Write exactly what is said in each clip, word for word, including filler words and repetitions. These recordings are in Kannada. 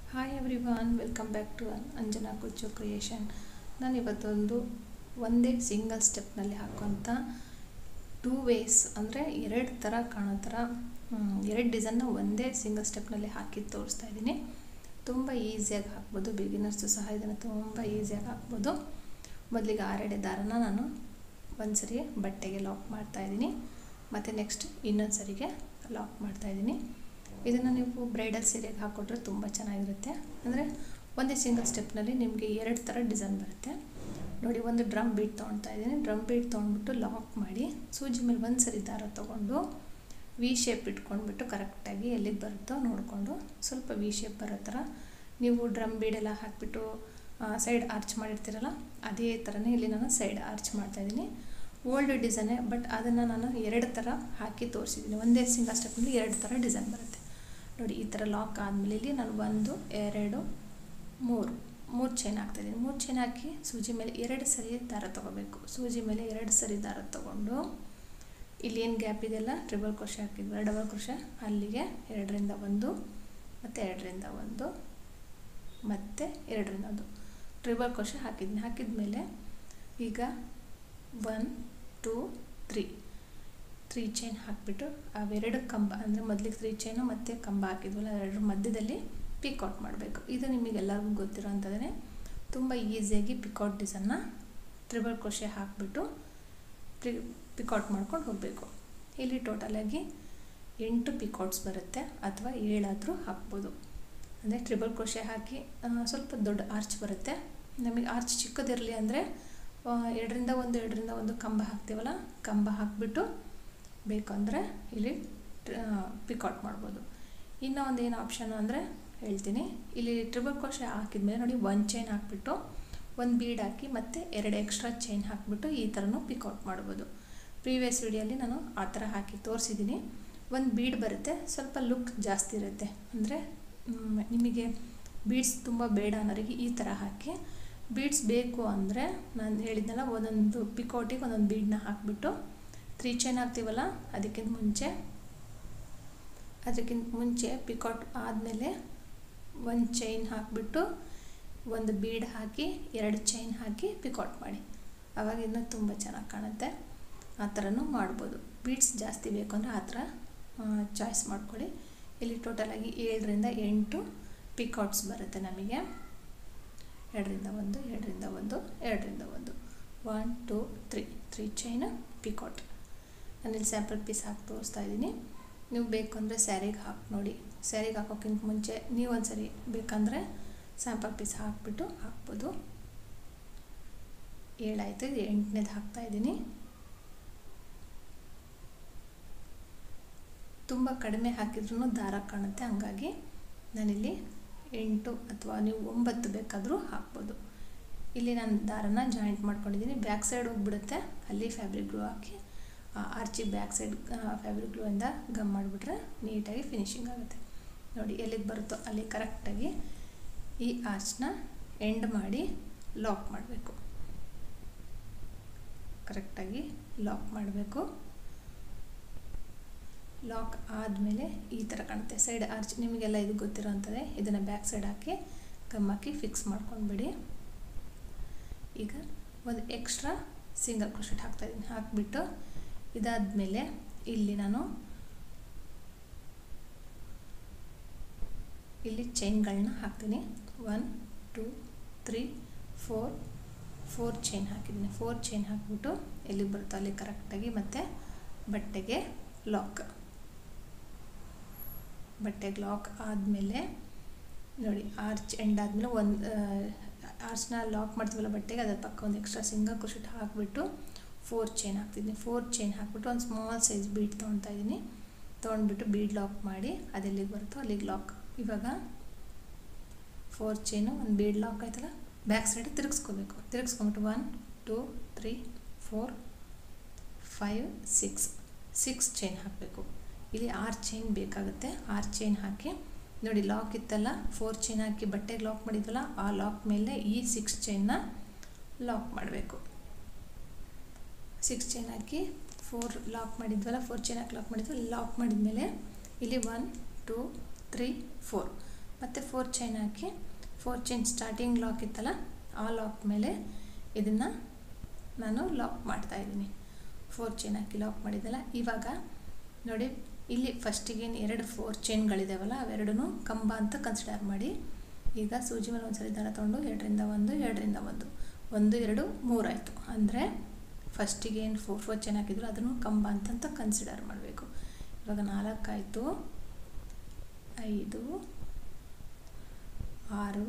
Hi everyone, welcome back to Anjana Kuchchu creation. ನಾನು ಇವತ್ತೊಂದು ಒಂದೇ ಸಿಂಗಲ್ ಸ್ಟೆಪ್ನಲ್ಲಿ ಹಾಕುವಂಥ ಟೂ ವೇಸ್ ಅಂದರೆ ಎರಡು ಥರ ಕಾಣೋ ಥರ ಎರಡು ಡಿಸೈನ್ನ ಒಂದೇ ಸಿಂಗಲ್ ಸ್ಟೆಪ್ನಲ್ಲಿ ಹಾಕಿ ತೋರಿಸ್ತಾ ಇದ್ದೀನಿ. ತುಂಬ ಈಸಿಯಾಗಿ ಹಾಕ್ಬೋದು, ಬಿಗಿನರ್ಸು ಸಹ ಇದನ್ನು ತುಂಬ ಈಸಿಯಾಗಿ ಹಾಕ್ಬೋದು. ಮೊದಲಿಗೆ ಆರೆಡೆ ದಾರನ ನಾನು ಒಂದು ಸರಿ ಬಟ್ಟೆಗೆ ಲಾಕ್ ಮಾಡ್ತಾಯಿದ್ದೀನಿ, ಮತ್ತು ನೆಕ್ಸ್ಟ್ ಇನ್ನೊಂದು ಸರಿಗೆ ಲಾಕ್ ಮಾಡ್ತಾಯಿದ್ದೀನಿ. ಇದನ್ನು ನೀವು ಬ್ರೈಡಲ್ ಸೀರೆಗೆ ಹಾಕ್ಕೊಟ್ರೆ ತುಂಬ ಚೆನ್ನಾಗಿರುತ್ತೆ. ಅಂದರೆ ಒಂದೇ ಸಿಂಗಲ್ ಸ್ಟೆಪ್ನಲ್ಲಿ ನಿಮಗೆ ಎರಡು ಥರ ಡಿಸೈನ್ ಬರುತ್ತೆ. ನೋಡಿ, ಒಂದು ಡ್ರಮ್ ಬೀಟ್ ತೊಗೊಳ್ತಾ ಇದ್ದೀನಿ. ಡ್ರಮ್ ಬೀಟ್ ತೊಗೊಂಡ್ಬಿಟ್ಟು ಲಾಕ್ ಮಾಡಿ ಸೂಜಿ ಮೇಲೆ ಒಂದು ಸರಿ ದಾರ ತೊಗೊಂಡು ವಿ ಶೇಪ್ ಇಟ್ಕೊಂಡ್ಬಿಟ್ಟು ಕರೆಕ್ಟಾಗಿ ಎಲ್ಲಿಗೆ ಬರುತ್ತೋ ನೋಡಿಕೊಂಡು ಸ್ವಲ್ಪ ವಿ ಶೇಪ್ ಬರೋ ಥರ ನೀವು ಡ್ರಮ್ ಬೀಡೆಲ್ಲ ಹಾಕಿಬಿಟ್ಟು ಸೈಡ್ ಆರ್ಚ್ ಮಾಡಿರ್ತೀರಲ್ಲ, ಅದೇ ಥರನೇ ಇಲ್ಲಿ ನಾನು ಸೈಡ್ ಆರ್ಚ್ ಮಾಡ್ತಾಯಿದ್ದೀನಿ. ಓಲ್ಡ್ ಡಿಸೈನೇ, ಬಟ್ ಅದನ್ನು ನಾನು ಎರಡು ಥರ ಹಾಕಿ ತೋರಿಸಿದ್ದೀನಿ. ಒಂದೇ ಸಿಂಗಲ್ ಸ್ಟೆಪ್ನಲ್ಲಿ ಎರಡು ಥರ ಡಿಸೈನ್ ಬರುತ್ತೆ. ನೋಡಿ, ಈ ಥರ ಲಾಕ್ ಆದಮೇಲೆ ಇಲ್ಲಿ ನಾನು ಒಂದು ಎರಡು ಮೂರು ಮೂರು ಚೈನ್ ಹಾಕ್ತಾಯಿದ್ದೀನಿ. ಮೂರು ಚೈನ್ ಹಾಕಿ ಸೂಜಿ ಮೇಲೆ ಎರಡು ಸರಿ ದಾರ ತೊಗೋಬೇಕು. ಸೂಜಿ ಮೇಲೆ ಎರಡು ಸರಿ ದಾರ ತೊಗೊಂಡು ಇಲ್ಲಿ ಏನು ಗ್ಯಾಪ್ ಇದೆಯಲ್ಲ, ಟ್ರಿಬಲ್ ಕ್ರೋಶೆ ಹಾಕಿದ್ವಿ, ಡಬಲ್ ಕ್ರೋಶೆ, ಅಲ್ಲಿಗೆ ಎರಡರಿಂದ ಒಂದು ಮತ್ತು ಎರಡರಿಂದ ಒಂದು ಮತ್ತು ಎರಡರಿಂದ ಒಂದು ಟ್ರಿಬಲ್ ಕ್ರೋಶೆ ಹಾಕಿದ್ದೀನಿ. ಹಾಕಿದ ಮೇಲೆ ಈಗ one two three three chain ಹಾಕಿಬಿಟ್ಟು ಅವೆರಡು ಕಂಬ ಅಂದರೆ ಮೊದಲಿಗೆ ತ್ರೀ ಚೈನು ಮತ್ತು ಕಂಬ ಹಾಕಿದ್ವಲ್ಲ, ಎರಡರ ಮಧ್ಯದಲ್ಲಿ ಪಿಕೌಟ್ ಮಾಡಬೇಕು. ಇದು ನಿಮಗೆಲ್ಲರಿಗೂ ಗೊತ್ತಿರೋ ಅಂಥದ್ದೇ. ತುಂಬ ಈಸಿಯಾಗಿ ಪಿಕೌಟ್ ಡಿಸೈನ್ನ ಟ್ರಿಬಲ್ ಕ್ರೋಶೆ ಹಾಕಿಬಿಟ್ಟು ಪಿ ಪಿಕೌಟ್ ಮಾಡ್ಕೊಂಡು ಹೋಗಬೇಕು. ಇಲ್ಲಿ ಟೋಟಲಾಗಿ ಎಂಟು ಪಿಕೌಟ್ಸ್ ಬರುತ್ತೆ, ಅಥವಾ ಏಳಾದರೂ ಹಾಕ್ಬೋದು. ಅಂದರೆ ಟ್ರಿಬಲ್ ಕ್ರೋಶೆ ಹಾಕಿ ಸ್ವಲ್ಪ ದೊಡ್ಡ ಆರ್ಚ್ ಬರುತ್ತೆ. ನಮಗೆ ಆರ್ಚ್ ಚಿಕ್ಕದಿರಲಿ ಅಂದರೆ ಎರಡರಿಂದ ಒಂದು ಎರಡರಿಂದ ಒಂದು ಕಂಬ ಹಾಕ್ತೀವಲ್ಲ, ಕಂಬ ಹಾಕಿಬಿಟ್ಟು ಬೇಕಂದರೆ ಇಲ್ಲಿ ಪಿಕೌಟ್ ಮಾಡ್ಬೋದು. ಇನ್ನೂ ಒಂದು ಏನು ಆಪ್ಷನ್ ಅಂದರೆ ಹೇಳ್ತೀನಿ. ಇಲ್ಲಿ ಟ್ರಿಬಲ್ ಕ್ರೋಶೆ ಹಾಕಿದ್ಮೇಲೆ ನೋಡಿ, ಒಂದು ಚೈನ್ ಹಾಕಿಬಿಟ್ಟು ಒಂದು ಬೀಡ್ ಹಾಕಿ ಮತ್ತು ಎರಡು ಎಕ್ಸ್ಟ್ರಾ ಚೈನ್ ಹಾಕಿಬಿಟ್ಟು ಈ ಥರನೂ ಪಿಕೌಟ್ ಮಾಡ್ಬೋದು. ಪ್ರೀವಿಯಸ್ ವಿಡಿಯೋಲಿ ನಾನು ಆ ಥರ ಹಾಕಿ ತೋರಿಸಿದ್ದೀನಿ. ಒಂದು ಬೀಡ್ ಬರುತ್ತೆ, ಸ್ವಲ್ಪ ಲುಕ್ ಜಾಸ್ತಿ ಇರುತ್ತೆ. ಅಂದರೆ ನಿಮಗೆ ಬೀಡ್ಸ್ ತುಂಬ ಬೇಡ ಅನ್ನೋರಿಗೆ ಈ ಥರ ಹಾಕಿ, ಬೀಡ್ಸ್ ಬೇಕು ಅಂದರೆ ನಾನು ಹೇಳಿದ್ನಲ್ಲ, ಒಂದೊಂದು ಪಿಕೌಟಿಗೆ ಒಂದೊಂದು ಬೀಡನ್ನ ಹಾಕಿಬಿಟ್ಟು ತ್ರೀ ಚೈನ್ ಹಾಕ್ತೀವಲ್ಲ, ಅದಕ್ಕಿಂತ ಮುಂಚೆ ಅದಕ್ಕಿಂತ ಮುಂಚೆ ಪಿಕೌಟ್ ಆದಮೇಲೆ ಒಂದು ಚೈನ್ ಹಾಕಿಬಿಟ್ಟು ಒಂದು ಬೀಡ್ ಹಾಕಿ ಎರಡು ಚೈನ್ ಹಾಕಿ ಪಿಕೌಟ್ ಮಾಡಿ, ಆವಾಗ ಇನ್ನೂ ತುಂಬ ಚೆನ್ನಾಗಿ ಕಾಣುತ್ತೆ. ಆ ಥರನೂ ಮಾಡ್ಬೋದು. ಬೀಡ್ಸ್ ಜಾಸ್ತಿ ಬೇಕು ಅಂದರೆ ಆ ಥರ ಚಾಯ್ಸ್ ಮಾಡ್ಕೊಳ್ಳಿ. ಇಲ್ಲಿ ಟೋಟಲಾಗಿ ಏಳರಿಂದ ಎಂಟು ಪಿಕೌಟ್ಸ್ ಬರುತ್ತೆ ನಮಗೆ. ಎರಡರಿಂದ ಒಂದು ಎರಡರಿಂದ ಒಂದು ಎರಡರಿಂದ ಒಂದು one two three three chain picot. ನಾನಿಲ್ಲಿ ಸ್ಯಾಂಪಲ್ ಪೀಸ್ ಹಾಕಿ ತೋರಿಸ್ತಾ ಇದ್ದೀನಿ. ನೀವು ಬೇಕು ಅಂದರೆ ಸ್ಯಾರಿಗೆ ಹಾಕಿ ನೋಡಿ. ಸ್ಯಾರಿಗೆ ಹಾಕೋಕ್ಕಿಂತ ಮುಂಚೆ ನೀವು ಒಂದು ಸರಿ ಬೇಕಂದರೆ ಸ್ಯಾಂಪಲ್ ಪೀಸ್ ಹಾಕಿಬಿಟ್ಟು ಹಾಕ್ಬೋದು. ಏಳಾಯಿತು, ಇದು ಎಂಟನೇದು ಹಾಕ್ತಾಯಿದ್ದೀನಿ. ತುಂಬ ಕಡಿಮೆ ಹಾಕಿದ್ರೂ ದಾರ ಕಾಣುತ್ತೆ, ಹಂಗಾಗಿ ನಾನಿಲ್ಲಿ ಎಂಟು ಅಥವಾ ನೀವು ಒಂಬತ್ತು ಬೇಕಾದರೂ ಹಾಕ್ಬೋದು. ಇಲ್ಲಿ ನಾನು ದಾರನ ಜಾಯಿಂಟ್ ಮಾಡ್ಕೊಂಡಿದ್ದೀನಿ. ಬ್ಯಾಕ್ ಸೈಡ್ ಹೋಗಿಬಿಡುತ್ತೆ, ಅಲ್ಲಿ ಫ್ಯಾಬ್ರಿಕ್ ಗ್ಲೂ ಹಾಕಿ ಆರ್ಚಿ ಬ್ಯಾಕ್ ಸೈಡ್ ಫ್ಯಾಬ್ರಿಕ್ ಗ್ಲೂಯಿಂದ ಗಮ್ ಮಾಡಿಬಿಟ್ರೆ ನೀಟಾಗಿ ಫಿನಿಶಿಂಗ್ ಆಗುತ್ತೆ. ನೋಡಿ, ಎಲ್ಲಿಗೆ ಬರುತ್ತೋ ಅಲ್ಲಿ ಕರೆಕ್ಟಾಗಿ ಈ ಆರ್ಚ್ನ ಎಂಡ್ ಮಾಡಿ ಲಾಕ್ ಮಾಡಬೇಕು. ಕರೆಕ್ಟಾಗಿ ಲಾಕ್ ಮಾಡಬೇಕು. ಲಾಕ್ ಆದಮೇಲೆ ಈ ಥರ ಕಾಣುತ್ತೆ ಸೈಡ್ ಆರ್ಚ್. ನಿಮಗೆಲ್ಲ ಇದು ಗೊತ್ತಿರೋ ಅಂಥದ್ದೇ. ಇದನ್ನು ಬ್ಯಾಕ್ ಸೈಡ್ ಹಾಕಿ ಗಮ್ ಹಾಕಿ ಫಿಕ್ಸ್ ಮಾಡ್ಕೊಂಡ್ಬಿಡಿ. ಈಗ ಒಂದು ಎಕ್ಸ್ಟ್ರಾ ಸಿಂಗಲ್ ಕ್ರೋಶೆಟ್ ಹಾಕ್ತಾಯಿದ್ದೀನಿ. ಹಾಕಿಬಿಟ್ಟು ಇದಾದಮೇಲೆ ಇಲ್ಲಿ ನಾನು ಇಲ್ಲಿ ಚೈನ್ಗಳನ್ನ ಹಾಕ್ತೀನಿ. One two three four four chain ಹಾಕಿದ್ದೀನಿ. ಫೋರ್ ಚೈನ್ ಹಾಕಿಬಿಟ್ಟು ಎಲ್ಲಿಗೆ ಬರುತ್ತೋ ಅಲ್ಲಿ ಕರೆಕ್ಟಾಗಿ ಮತ್ತು ಬಟ್ಟೆಗೆ ಲಾಕ್. ಬಟ್ಟೆಗೆ ಲಾಕ್ ಆದಮೇಲೆ ನೋಡಿ, ಆರ್ಚ್ ಎಂಡ್ ಆದಮೇಲೆ ಒಂದು ಆರ್ಚ್ನ ಲಾಕ್ ಮಾಡ್ತೀವಲ್ಲ ಬಟ್ಟೆಗೆ, ಅದರ ಪಕ್ಕ ಒಂದು ಎಕ್ಸ್ಟ್ರಾ ಸಿಂಗಲ್ ಕ್ರೋಶೆಟ್ ಹಾಕಿಬಿಟ್ಟು ಫೋರ್ ಚೈನ್ ಹಾಕ್ತಿದ್ದೀನಿ. ಫೋರ್ ಚೈನ್ ಹಾಕ್ಬಿಟ್ಟು ಒಂದು ಸ್ಮಾಲ್ ಸೈಜ್ ಬೀಡ್ ತೊಗೊಳ್ತಾ ಇದ್ದೀನಿ. ತೊಗೊಂಡ್ಬಿಟ್ಟು ಬೀಡ್ ಲಾಕ್ ಮಾಡಿ ಅದೆಲ್ಲಿಗೆ ಬರುತ್ತೋ ಅಲ್ಲಿಗೆ ಲಾಕ್. ಇವಾಗ ಫೋರ್ ಚೈನು ಒಂದು ಬೀಡ್ ಲಾಕ್ ಆಯ್ತಲ್ಲ, ಬ್ಯಾಕ್ ಸೈಡ್ ತಿರುಗಿಸ್ಕೋಬೇಕು. ತಿರುಗಿಸ್ಕೊಂಬಿಟ್ಟು one two three four five six six chain ಹಾಕಬೇಕು. ಇಲ್ಲಿ ಆರು ಚೈನ್ ಬೇಕಾಗುತ್ತೆ. ಆರು ಚೈನ್ ಹಾಕಿ ನೋಡಿ, ಲಾಕ್ ಇತ್ತಲ್ಲ, ಫೋರ್ ಚೈನ್ ಹಾಕಿ ಬಟ್ಟೆಗೆ ಲಾಕ್ ಮಾಡಿದ್ವಲ್ಲ, ಆ ಲಾಕ್ ಮೇಲೆ ಈ ಸಿಕ್ಸ್ ಚೈನ್ನ ಲಾಕ್ ಮಾಡಬೇಕು. ಸಿಕ್ಸ್ ಚೈನ್ ಹಾಕಿ ಫೋರ್ ಲಾಕ್ ಮಾಡಿದ್ವಲ್ಲ, ಫೋರ್ ಚೈನ್ ಹಾಕಿ ಲಾಕ್ ಮಾಡಿದ್ವಲ್ಲ, ಲಾಕ್ ಮಾಡಿದ್ಮೇಲೆ ಇಲ್ಲಿ ಒನ್ ಟೂ ತ್ರೀ ಫೋರ್ ಮತ್ತು ಫೋರ್ ಚೈನ್ ಹಾಕಿ ಫೋರ್ ಚೈನ್ ಸ್ಟಾರ್ಟಿಂಗ್ ಲಾಕ್ ಇತ್ತಲ್ಲ ಆ ಲಾಕ್ ಮೇಲೆ ಇದನ್ನು ನಾನು ಲಾಕ್ ಮಾಡ್ತಾಯಿದ್ದೀನಿ. ಫೋರ್ ಚೈನ್ ಹಾಕಿ ಲಾಕ್ ಮಾಡಿದ್ದಲ್ಲ. ಇವಾಗ ನೋಡಿ ಇಲ್ಲಿ ಫಸ್ಟಿಗೆ ಎರಡು ಫೋರ್ ಚೈನ್ಗಳಿದಾವಲ್ಲ ಅವೆರಡೂ ಕಂಬ ಅಂತ ಕನ್ಸಿಡರ್ ಮಾಡಿ ಈಗ ಸೂಜಿ ಮೇಲೆ ಒಂದು ಸರಿ ದಾರ ತೊಗೊಂಡು ಎರಡರಿಂದ ಒಂದು ಎರಡರಿಂದ ಒಂದು ಒಂದು ಎರಡು ಮೂರಾಯಿತು. ಅಂದರೆ ಫಸ್ಟಿಗೆ ಏನು ಫೋರ್ ಫೋರ್ ಚೈನ್ ಹಾಕಿದ್ರು ಅದನ್ನು ಕಂಬ ಅಂತಂತ ಕನ್ಸಿಡರ್ ಮಾಡಬೇಕು. ಇವಾಗ ನಾಲ್ಕಾಯಿತು, ಐದು, ಆರು,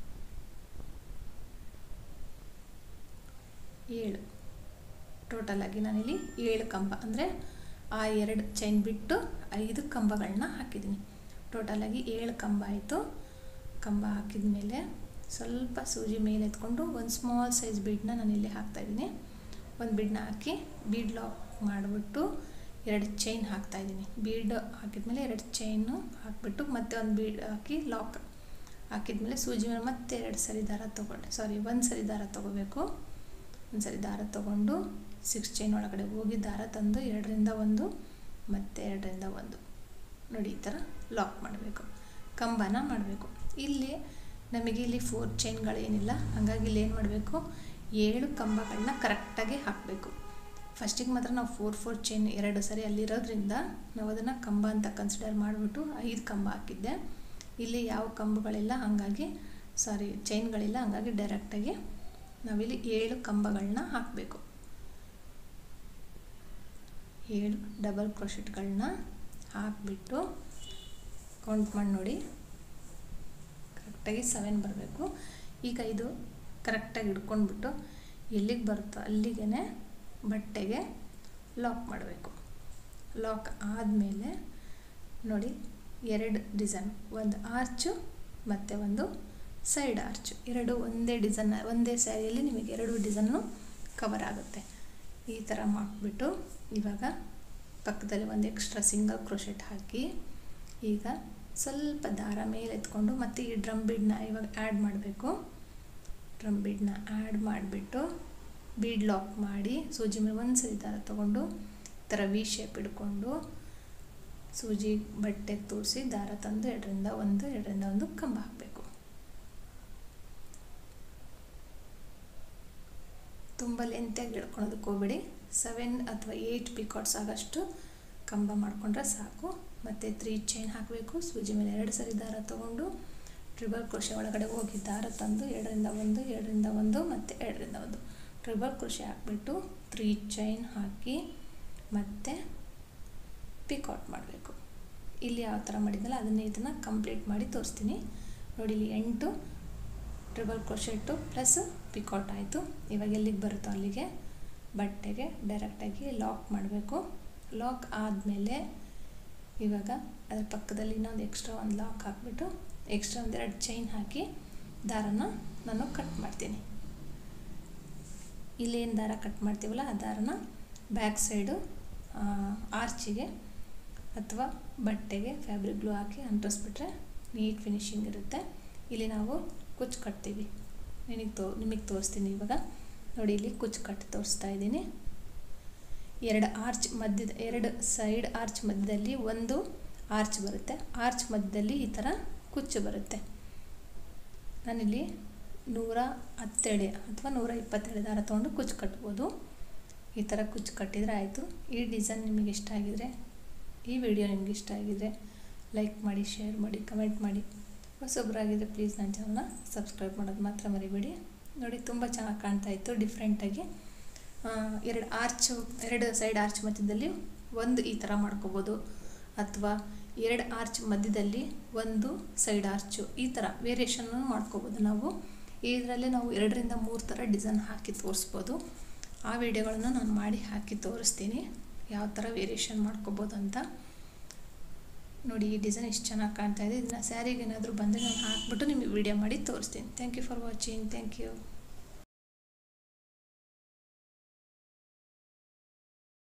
ಏಳು. ಟೋಟಲಾಗಿ ನಾನಿಲ್ಲಿ ಏಳು ಕಂಬ ಅಂದರೆ ಆ ಎರಡು ಚೈನ್ ಬಿಟ್ಟು ಐದು ಕಂಬಗಳನ್ನ ಹಾಕಿದ್ದೀನಿ. ಟೋಟಲಾಗಿ ಏಳು ಕಂಬ ಆಯಿತು. ಕಂಬ ಹಾಕಿದ ಮೇಲೆ ಸ್ವಲ್ಪ ಸೂಜಿ ಮೇಲೆ ಎತ್ಕೊಂಡು ಒಂದು ಸ್ಮಾಲ್ ಸೈಜ್ ಬೀಡನ್ನ ನಾನಿಲ್ಲಿ ಹಾಕ್ತಾಯಿದ್ದೀನಿ. ಒಂದು ಬೀಡನ್ನ ಹಾಕಿ ಬೀಡ್ ಲಾಕ್ ಮಾಡಿಬಿಟ್ಟು ಎರಡು ಚೈನ್ ಹಾಕ್ತಾಯಿದ್ದೀನಿ. ಬೀಡ್ ಹಾಕಿದ್ಮೇಲೆ ಎರಡು ಚೈನು ಹಾಕಿಬಿಟ್ಟು ಮತ್ತೆ ಒಂದು ಬೀಡ್ ಹಾಕಿ ಲಾಕ್ ಹಾಕಿದ್ಮೇಲೆ ಸೂಜಿ ಮೇಲೆ ಮತ್ತೆ ಎರಡು ಸರಿ ದಾರ ತೊಗೊಂಡು ಸಾರಿ ಒಂದು ಸರಿ ದಾರ ತೊಗೋಬೇಕು. ಒಂದು ಸರಿ ದಾರ ತೊಗೊಂಡು ಸಿಕ್ಸ್ ಚೈನ್ ಒಳಗಡೆ ಹೋಗಿ ದಾರ ತಂದು ಎರಡರಿಂದ ಒಂದು ಮತ್ತು ಎರಡರಿಂದ ಒಂದು ನೋಡಿ ಈ ಥರ ಲಾಕ್ ಮಾಡಬೇಕು, ಕಂಬನ ಮಾಡಬೇಕು. ಇಲ್ಲಿ ನಮಗೆ ಇಲ್ಲಿ ಫೋರ್ ಚೈನ್ಗಳೇನಿಲ್ಲ, ಹಾಗಾಗಿ ಇಲ್ಲಿ ಏನು ಮಾಡಬೇಕು, ಏಳು ಕಂಬಗಳನ್ನ ಕರೆಕ್ಟಾಗಿ ಹಾಕಬೇಕು. ಫಸ್ಟಿಗೆ ಮಾತ್ರ ನಾವು ಫೋರ್ ಫೋರ್ ಚೈನ್ ಎರಡು ಸರಿ ಅಲ್ಲಿರೋದ್ರಿಂದ ನಾವು ಅದನ್ನು ಕಂಬ ಅಂತ ಕನ್ಸಿಡರ್ ಮಾಡಿಬಿಟ್ಟು ಐದು ಕಂಬ ಹಾಕಿದ್ದೆ. ಇಲ್ಲಿ ಯಾವ ಕಂಬಗಳಿಲ್ಲ, ಹಾಗಾಗಿ ಸಾರಿ ಚೈನ್ಗಳಿಲ್ಲ, ಹಾಗಾಗಿ ಡೈರೆಕ್ಟಾಗಿ ನಾವಿಲ್ಲಿ ಏಳು ಕಂಬಗಳನ್ನ ಹಾಕಬೇಕು. ಏಳು ಡಬಲ್ ಕ್ರೋಶೆಟ್ಗಳನ್ನ ಹಾಕಿಬಿಟ್ಟು ಕೌಂಟ್ ಮಾಡಿ ನೋಡಿ, ಕರೆಕ್ಟಾಗಿ ಸೆವೆನ್ ಬರಬೇಕು. ಈಗ ಇದು ಕರೆಕ್ಟಾಗಿ ಹಿಡ್ಕೊಂಡ್ಬಿಟ್ಟು ಎಲ್ಲಿಗೆ ಬರುತ್ತೋ ಅಲ್ಲಿಗೆ ಬಟ್ಟೆಗೆ ಲಾಕ್ ಮಾಡಬೇಕು. ಲಾಕ್ ಆದಮೇಲೆ ನೋಡಿ ಎರಡು ಡಿಸೈನ್, ಒಂದು ಆರ್ಚು ಮತ್ತು ಒಂದು ಸೈಡ್ ಆರ್ಚು, ಎರಡು ಒಂದೇ ಡಿಸೈನ್ ಒಂದೇ ಸ್ಯಾರಿಯಲ್ಲಿ ನಿಮಗೆ ಎರಡು ಡಿಸೈನು ಕವರ್ ಆಗುತ್ತೆ. ಈ ಥರ ಮಾಡಿಬಿಟ್ಟು ಇವಾಗ ಪಕ್ಕದಲ್ಲಿ ಒಂದು ಎಕ್ಸ್ಟ್ರಾ ಸಿಂಗಲ್ ಕ್ರೋಶೆಟ್ ಹಾಕಿ ಈಗ ಸ್ವಲ್ಪ ದಾರ ಮೇಲೆ ಎತ್ಕೊಂಡು ಮತ್ತು ಈ ಡ್ರಮ್ ಬೀಡನ್ನ ಇವಾಗ ಆ್ಯಡ್ ಮಾಡಬೇಕು. ಡ್ರಮ್ ಬೀಡನ್ನ ಆ್ಯಡ್ ಮಾಡಿಬಿಟ್ಟು ಬೀಡ್ ಲಾಕ್ ಮಾಡಿ ಸೂಜಿ ಮೇಲೆ ಒಂದು ಸರಿ ದಾರ ತೊಗೊಂಡು ಈ ಥರ ವಿ ಶೇಪ್ ಹಿಡ್ಕೊಂಡು ಸೂಜಿ ಬಟ್ಟೆಗೆ ತೋರಿಸಿ ದಾರ ತಂದು ಎರಡರಿಂದ ಒಂದು ಎರಡರಿಂದ ಒಂದು ಕಂಬ ಹಾಕಬೇಕು. ತುಂಬ ಲೆಂತಾಗಿ ಹಿಡ್ಕೊಳೋದಕ್ಕೆ ಹೋಗಬೇಡಿ, ಸೆವೆನ್ ಅಥವಾ ಏಯ್ಟ್ ಪಿಕಾಟ್ಸ್ ಆಗೋಷ್ಟು ಕಂಬ ಮಾಡಿಕೊಂಡ್ರೆ ಸಾಕು. ಮತ್ತು ತ್ರೀ ಚೈನ್ ಹಾಕಬೇಕು. ಸೂಜಿ ಮೇಲೆ ಎರಡು ಸರಿ ದಾರ ತೊಗೊಂಡು ಟ್ರಿಬಲ್ ಕ್ರೋಶೆ ಒಳಗಡೆ ಹೋಗಿ ದಾರ ತಂದು ಎರಡರಿಂದ ಒಂದು ಎರಡರಿಂದ ಒಂದು ಮತ್ತು ಎರಡರಿಂದ ಒಂದು ಟ್ರಿಬಲ್ ಕ್ರೋಶೆ ಹಾಕಿಬಿಟ್ಟು ತ್ರೀ ಚೈನ್ ಹಾಕಿ ಮತ್ತು ಪಿಕಾಟ್ ಮಾಡಬೇಕು. ಇಲ್ಲಿ ಯಾವ ಥರ ಮಾಡಿದ್ನಲ್ಲ ಅದನ್ನೇ ಇದನ್ನು ಕಂಪ್ಲೀಟ್ ಮಾಡಿ ತೋರಿಸ್ತೀನಿ ನೋಡಿ. ಇಲ್ಲಿ ಎಂಟು ಟ್ರಿಬಲ್ ಕ್ರೋಶೆಟ್ಟು ಪ್ಲಸ್ ಪಿಕಾಟ್ ಆಯಿತು. ಇವಾಗ ಎಲ್ಲಿಗೆ ಬರುತ್ತೋ ಅಲ್ಲಿಗೆ ಬಟ್ಟೆಗೆ ಡೈರೆಕ್ಟಾಗಿ ಲಾಕ್ ಮಾಡಬೇಕು. ಲಾಕ್ ಆದಮೇಲೆ ಇವಾಗ ಅದರ ಪಕ್ಕದಲ್ಲಿ ಇನ್ನೊಂದು ಎಕ್ಸ್ಟ್ರಾ ಒಂದು ಲಾಕ್ ಹಾಕಿಬಿಟ್ಟು ಎಕ್ಸ್ಟ್ರಾ ಒಂದೆರಡು ಚೈನ್ ಹಾಕಿ ದಾರನ ನಾನು ಕಟ್ ಮಾಡ್ತೀನಿ. ಇಲ್ಲೇನು ದಾರ ಕಟ್ ಮಾಡ್ತೀವಲ್ಲ ಆ ದಾರನ ಬ್ಯಾಕ್ ಸೈಡು ಆರ್ಚಿಗೆ ಅಥವಾ ಬಟ್ಟೆಗೆ ಫ್ಯಾಬ್ರಿಕ್ ಗ್ಲೂ ಹಾಕಿ ಅಂಟಿಸ್ಬಿಟ್ರೆ ನೀಟ್ ಫಿನಿಶಿಂಗ್ ಇರುತ್ತೆ. ಇಲ್ಲಿ ನಾವು ಕುಚ್ಚು ಕಟ್ತೀವಿ, ನಿನಗೆ ತೋ ನಿಮಗೆ ತೋರಿಸ್ತೀನಿ. ಇವಾಗ ನೋಡಿ ಇಲ್ಲಿ ಕುಚ್ಚು ಕಟ್ಟಿ ತೋರಿಸ್ತಾ ಇದ್ದೀನಿ. ಎರಡು ಆರ್ಚ್ ಮಧ್ಯದ ಎರಡು ಸೈಡ್ ಆರ್ಚ್ ಮಧ್ಯದಲ್ಲಿ ಒಂದು ಆರ್ಚ್ ಬರುತ್ತೆ. ಆರ್ಚ್ ಮಧ್ಯದಲ್ಲಿ ಈ ಥರ ಕುಚ್ಚು ಬರುತ್ತೆ. ನಾನಿಲ್ಲಿ ನೂರ ಹತ್ತೆಳೆ ಅಥವಾ ನೂರ ಇಪ್ಪತ್ತೆಳೆ ದಾರ ತೊಗೊಂಡು ಕುಚ್ಚು ಕಟ್ಬೋದು. ಈ ಥರ ಕುಚ್ಚು ಕಟ್ಟಿದರೆ ಆಯಿತು. ಈ ಡಿಸೈನ್ ನಿಮಗೆ ಇಷ್ಟ ಆಗಿದರೆ, ಈ ವಿಡಿಯೋ ನಿಮಗೆ ಇಷ್ಟ ಆಗಿದರೆ ಲೈಕ್ ಮಾಡಿ, ಶೇರ್ ಮಾಡಿ, ಕಮೆಂಟ್ ಮಾಡಿ. ಹೊಸೊಬ್ಬರಾಗಿದ್ದರೆ ಪ್ಲೀಸ್ ನನ್ನ ಚಾನಲ್ನ ಸಬ್ಸ್ಕ್ರೈಬ್ ಮಾಡೋದು ಮಾತ್ರ ಮರಿಬೇಡಿ. ನೋಡಿ ತುಂಬ ಚೆನ್ನಾಗಿ ಕಾಣ್ತಾ ಇತ್ತು ಡಿಫ್ರೆಂಟಾಗಿ. ಎರಡು ಆರ್ಚು ಎರಡು ಸೈಡ್ ಆರ್ಚ್ ಮಧ್ಯದಲ್ಲಿ ಒಂದು ಈ ಥರ ಮಾಡ್ಕೋಬೋದು, ಅಥವಾ ಎರಡು ಆರ್ಚ್ ಮಧ್ಯದಲ್ಲಿ ಒಂದು ಸೈಡ್ ಆರ್ಚು, ಈ ಥರ ವೇರಿಯೇಷನ್ನು ಮಾಡ್ಕೋಬೋದು. ನಾವು ಇದರಲ್ಲೇ ನಾವು ಎರಡರಿಂದ ಮೂರು ಥರ ಡಿಸೈನ್ ಹಾಕಿ ತೋರಿಸ್ಬೋದು. ಆ ವಿಡಿಯೋಗಳನ್ನು ನಾನು ಮಾಡಿ ಹಾಕಿ ತೋರಿಸ್ತೀನಿ ಯಾವ ಥರ ವೇರಿಯೇಷನ್ ಮಾಡ್ಕೋಬೋದು ಅಂತ. ನೋಡಿ ಈ ಡಿಸೈನ್ ಎಷ್ಟು ಚೆನ್ನಾಗಿ ಕಾಣ್ತಾ ಇದೆ. ಇದನ್ನು ಸ್ಯಾರಿಗೆ ಏನಾದರೂ ಬಂದರೆ ನಾನು ಹಾಕ್ಬಿಟ್ಟು ನಿಮಗೆ ವಿಡಿಯೋ ಮಾಡಿ ತೋರಿಸ್ತೀನಿ. Thank you for watching. Thank you.